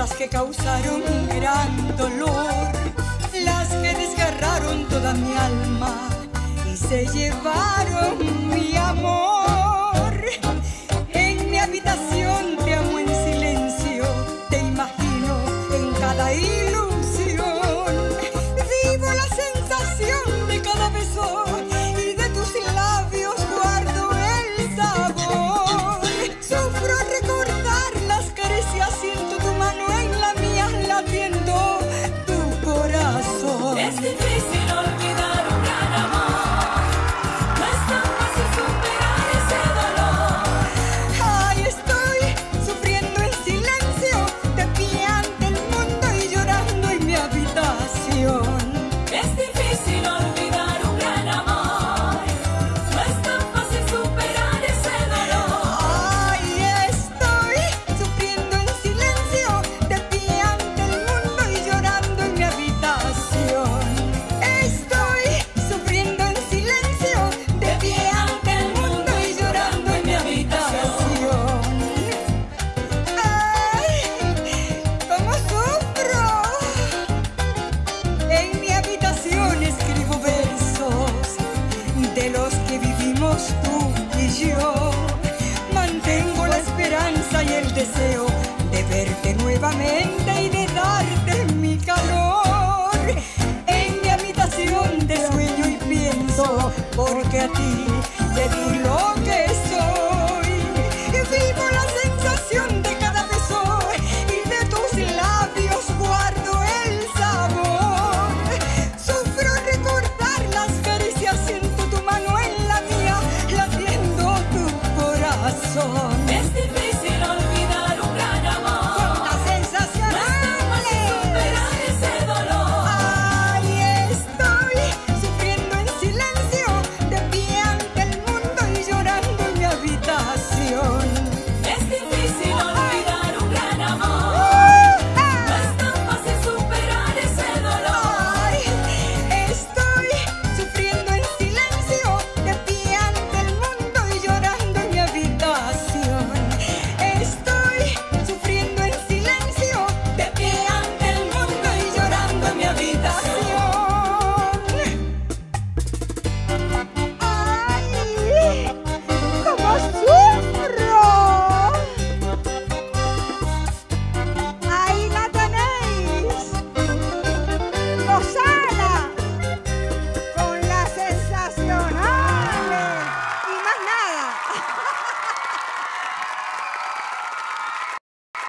las que causaron un gran dolor, las que desgarraron toda mi alma y se llevaron mi amor. En mi habitación te amo en silencio, te imagino en cada ilusión. Vivo la sensación de cada beso y de tus labios guardo el sabor. Sufro al recordar las caricias, siento tu mano en la mía latiendo tu corazón. Es difícil olvidar un gran amor, no es tan fácil superar ese dolor. Ay, estoy sufriendo en silencio, de pie ante el mundo y llorando en mi habitación. Es difícil olvidar un gran amor, no es tan fácil superar ese dolor. Ay, estoy sufriendo en silencio, de pie ante el mundo y llorando en mi habitación. Estoy sufriendo en silencio, de pie ante el mundo y llorando en mi habitación. Ay, cómo sufro. En mi habitación escribo versos de los que vivimos tú y yo. Mantengo la esperanza y el deseo de verte nuevamente y de darte mi calor. En mi habitación te sueño y pienso, porque a ti